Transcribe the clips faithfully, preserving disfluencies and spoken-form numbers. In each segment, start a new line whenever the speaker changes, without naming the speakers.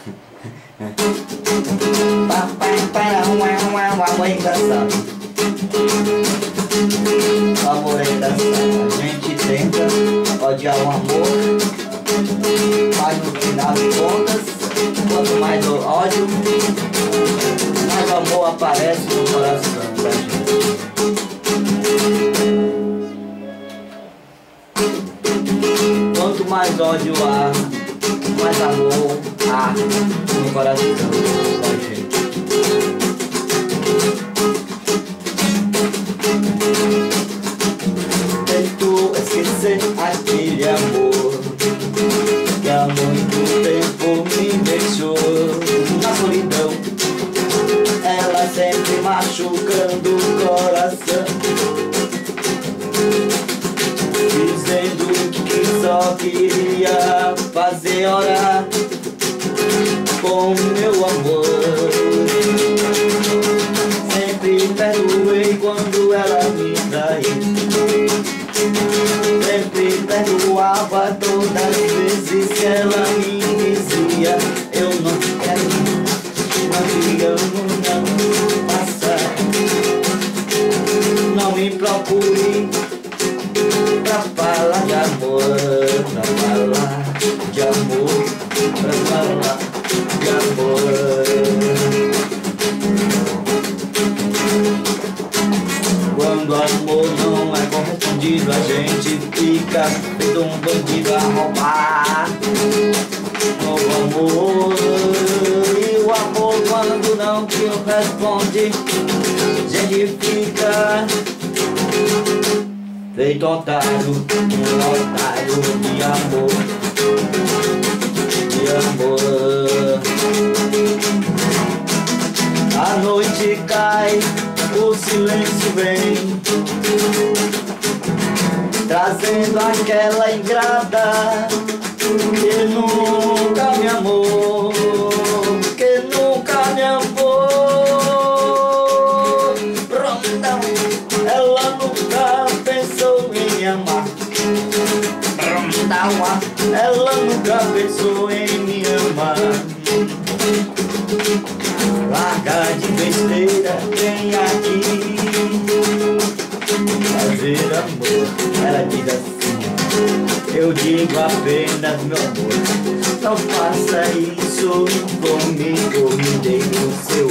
Papai para uma uma uma amor engraçado. O amor é engraçado. A gente tenta odiar o amor, mas no final de contas, quanto mais o ódio, mais o amor aparece no coração da gente. Quanto mais ódio há, mais amor há no coração da gente. Tento esquecer aquele amor que há muito tempo me deixou na solidão, ela sempre machucando o coração, dizendo que só queria fazer hora com meu amor. Sempre perdoei quando ela me traiu, sempre perdoava todas as vezes que ela me dizia: eu não quero, não te amo, não passa, não me procure pra falar de amor, pra falar de amor, pra falar de amor. Quando o amor não é correspondido, a gente fica feito um bandido a roubar o amor. E o amor, quando não te responde, a gente fica feito otário, um otário de amor, de amor. A noite cai, o silêncio vem, trazendo aquela ingrata que nunca me amou, que nunca me amou. Rondão, ela nunca pensou em me amar. Rondão, ela nunca pensou em me amar. Larga de besteira, vem aqui fazer amor. Ela diz assim, eu digo apenas meu amor, não faça isso comigo. Me dê o seu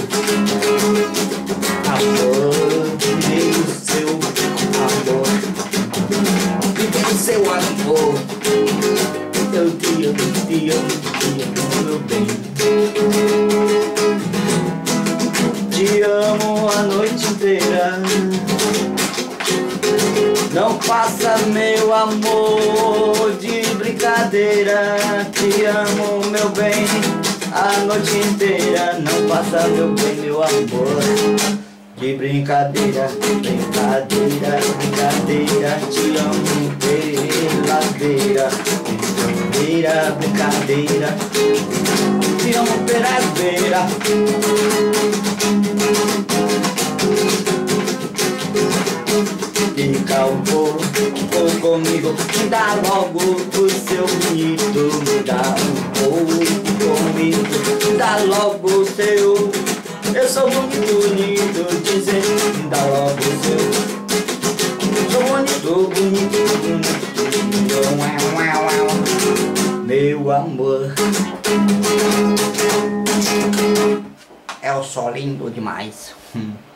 amor, me dê o seu amor, me dê o seu amor. Eu te amo, te amo, te amo, meu bem. Te amo a noite inteira, não faça meu amor de brincadeira. Te amo, meu bem, a noite inteira, não faça meu bem, meu amor de brincadeira, brincadeira, brincadeira. Te amo, peladeira, brincadeira, brincadeira. Te amo, peladeira. Fica um pouco comigo, me dá logo o seu bonito. Me dá um pouco comigo, me dá logo o seu. Eu sou muito bonito, dizer, me dá logo o seu. Sou bonito, bonito, bonito, meu amor. É o sol lindo demais.